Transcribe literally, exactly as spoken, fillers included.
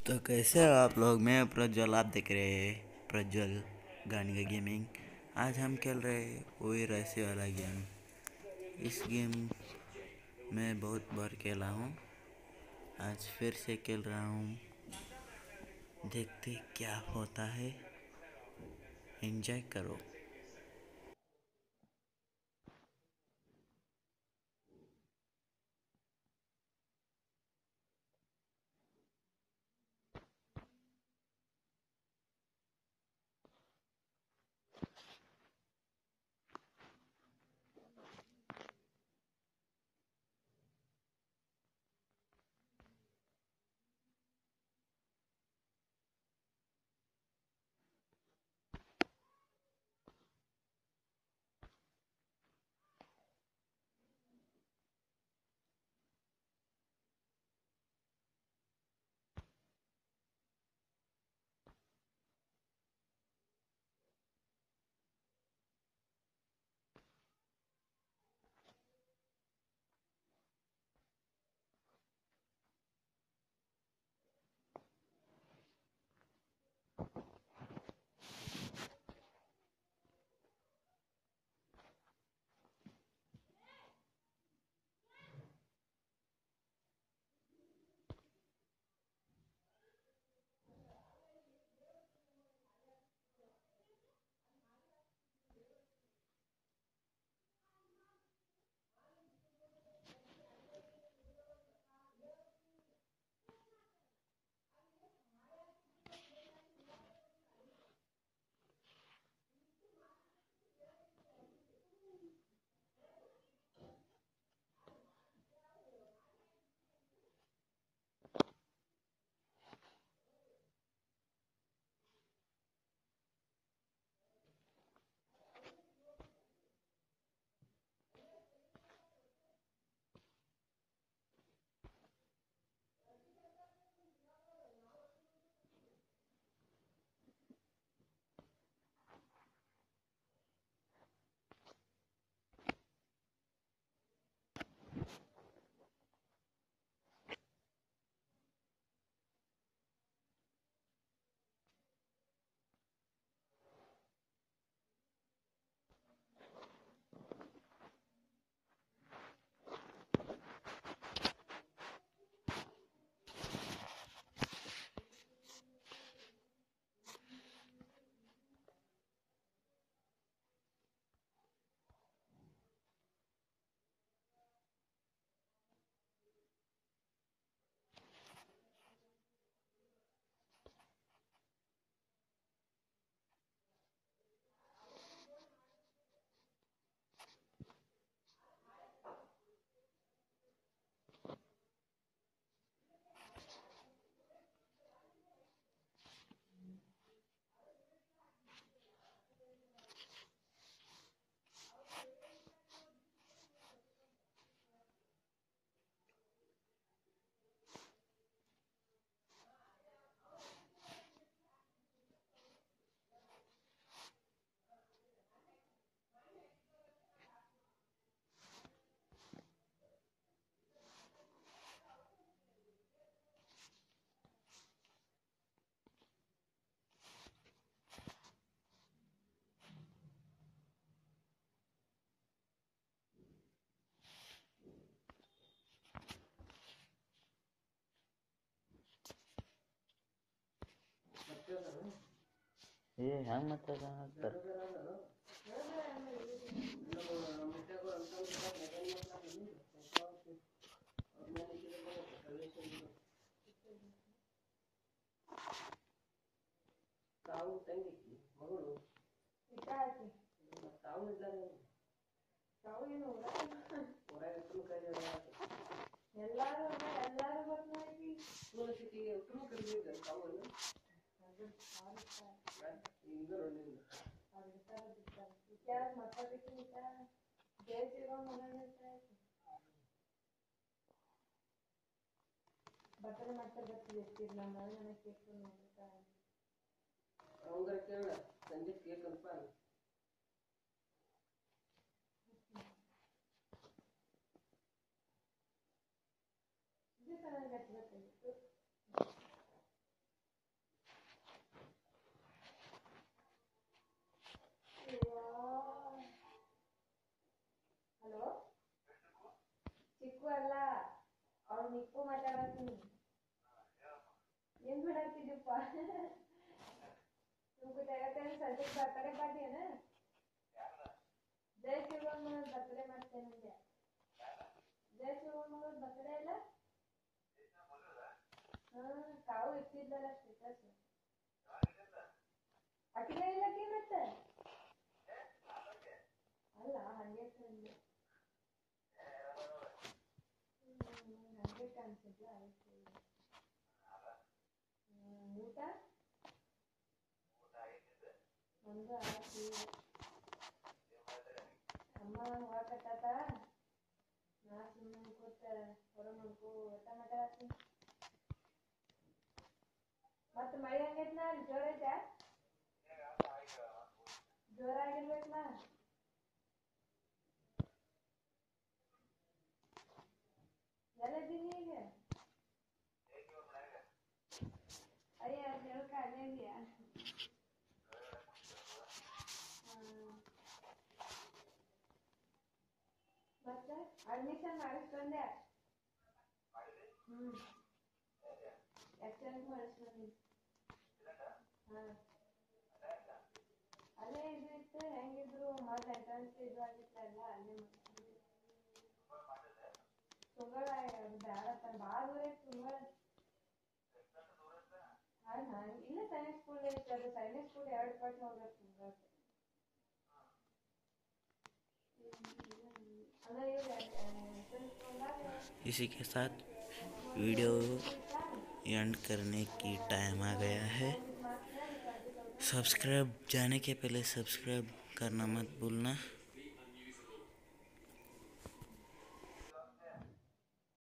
तो कैसे हो आप लोग। मैं प्रज्वल, आप देख रहे हैं प्रज्वल गाने का गेमिंग। आज हम खेल रहे हैं वही रहस्य वाला गेम। इस गेम मैं बहुत बार खेला हूँ, आज फिर से खेल रहा हूँ। देखते क्या होता है, एंजॉय करो। ಏ ಹ್ಯಾಂಗ ಮಾತಾಡ ತಾವು ತಂಗಿ ಮಗಳು ಇದ್ದಾಕಿ ತಾವು ಇದ್ದಾರೆ ತಾವು ಏನು ಹೊರಗೆ ಕೈ ಎಲ್ಲಾರು ಎಲ್ಲಾರು ಬರ್ತಾರೆ ಯೂನಿವರ್ಸಿಟಿ ಉತ್ತಮ ಕಲಿಯುವುದು ತಾವು ಈಗ ವಿಚಾರ ಮಾತಾಡಬೇಕು ವಿಚಾರ ಜಯ ಶ್ರೀರಾಮ್ ಮನೆ ಬಟ್ಟೆ ಮಾಡ್ತಾರೆ ಬರ್ತೀವಿ ನಮ್ಮ ಮನೆ ಕೇಳ್ಕೊಂಡು ನೋಡ್ತಾರೆ ಅವಂಗರ ಕೇಳ ಸಂಜೆ ಕೇಕ್ ಅಲ್ಪ ಇದು ಚೆನ್ನಾಗಿ ಹಚ್ಬೇಕು तुमको जगह तेरे संजय बर्थडे पार्टी है ना जय शिवम बर्थडे ಮಾಡ್ತೇನೆ ಅಂದೆ जय शिवम बर्थडे ಇಲ್ಲ ಹಾ ಕಾವು ಇಟ್ಟಿದ್ದಲ್ಲ ಸ್ಟೇಟಸ್ ಅಕಿಲೇ ಇಲ್ಲ ಕಿ ಮತ್ತೆ ಅಲ್ಲ ಹಂಗೆ ತಂದೆ ಹಂಗೆ ಕಾಣಿಸಿದ್ಲ ಆಯ್ತು ಊಟ ಒಂದು ಆಯ್ತು ಅಮ್ಮ ಹೋಗಕತ್ತಾತ ನಾ ಸುಮ್ಮನೆ ಕೂತ ಹೊರ ಮಾಡ್ಕೋ ಊಟ ಮಾತಾಡ್ತೀನಿ ಮತ್ತೆ ಮಳೆ ಹೆಂಗೈತ್ನಾ ಜೋರ ಐತಾ ಜೋರ ಆಗಿರ್ಬೇಕನಾ ಎಲ್ಲದಿನಿ ಈಗ ಅಯ್ಯ ದೇವ್ಕ ಅಲ್ಲೇ ಇದೆಯಾ ಮತ್ತೆ ಅಡ್ಮಿಷನ್ ಮಾಡಿಸ್ಕೊಂಡೆ ಹ್ಮ್ ಎಕ್ಸ್ಚೇಂಜ್ ಮಾಡಿಸ್ಕೊಂಡಿ ಹಾಂ ಅಲ್ಲೇ ಇದು ಇತ್ತು ಹೆಂಗಿದ್ರು ಮೊದಲು ಎಂಟ್ರೆನ್ಸ್ ಇದು ಆಗಿತ್ತಲ್ಲ ಅಲ್ಲೇ ತುಂಗಳ ಬ್ಯಾಡಪ್ಪ ಭಾಳ ದೂರ ಐತೆ ತುಂಗಳ ಹಾಂ ಹಾಂ ಇಲ್ಲ ಸೈನಿಕ್ ಸ್ಕೂಲ್ ಐತೆ ಅದು ಸೈನಿಕ್ ಸ್ಕೂಲ್ ಎರಡು ಪಟ್ಟು ಹೋಗ್ಬೇಕು ತುಂಗಳ इसी के साथ वीडियो एंड करने की टाइम आ गया है। सब्सक्राइब जाने के पहले सब्सक्राइब करना मत भूलना।